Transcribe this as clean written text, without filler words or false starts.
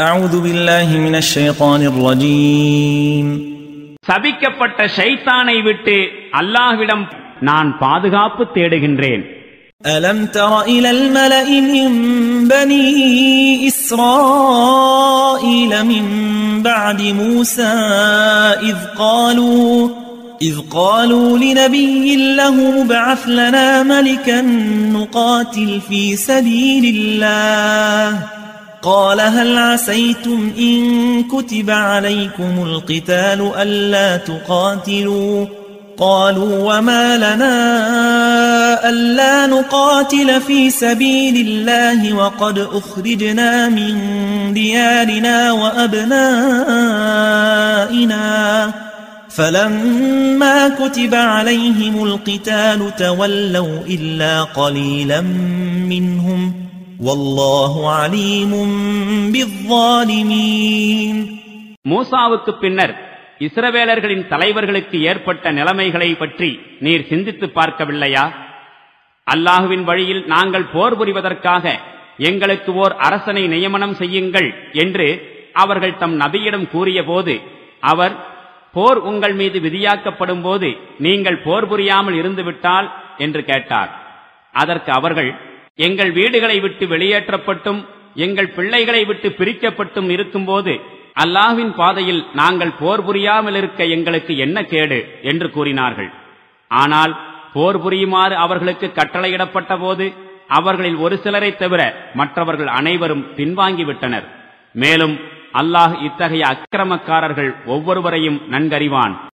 أعوذ بالله من الشيطان الرجيم சபிக்கப்பட்ட ஷைத்தானை விட்டு அல்லாஹ்விடம் நான் பாதுகாப்பு தேடுகின்றேன். ألم تر إلى الملأ من بني إسرائيل من بعد موسى إذ قالوا لنبي له ابعث لنا ملكا نقاتل في سبيل الله قال هل عسيتم إن كتب عليكم القتال ألا تقاتلوا قالوا وما لنا ألا نقاتل في سبيل الله وقد أخرجنا من ديارنا وأبنائنا فلما كتب عليهم القتال تولوا إلا قليلا منهم والله عليم بالظالمين. மூசாவுக்கு பின்னர் இஸ்ரவேலர்களின் தலைவர்களுக்கு ஏற்பட்ட நிலைமைகளை பற்றி நீர் சிந்தித்து பார்க்கவில்லையா? அல்லாஹுவின் வழியில் நாங்கள் போர் புரிவதற்காக எங்களுக்கு ஓர் அரசனை நியமனம் செய்யுங்கள் என்று அவர்கள் தம் நபியிடம் கூறிய போது அவர் போர் உங்கள் மீது விதியாக்கப்படும் போது நீங்கள் போர் புரியாமல் இருந்துவிட்டால் என்று கேட்டார். அதற்கு அவர்கள் எங்கள் வீடுகளை விட்டு வெளியேற்றப்பட்டும் எங்கள் பிள்ளைகளை விட்டு பிரிக்கப்பட்டும் இருக்கும்போது அல்லாஹ்வின் பாதையில் நாங்கள் போர் புரியாமல் இருக்க எங்களுக்கு என்ன கேடு என்று கூறினார்கள். ஆனால் போர் புரியுமாறு அவர்களுக்கு கட்டளையிடப்பட்ட போது அவர்களில் ஒரு சிலரை தவிர மற்றவர்கள் அனைவரும் பின்வாங்கிவிட்டனர். மேலும் அல்லாஹ் இத்தகைய அக்கிரமக்காரர்கள் ஒவ்வொருவரையும் நன்கறிவான்.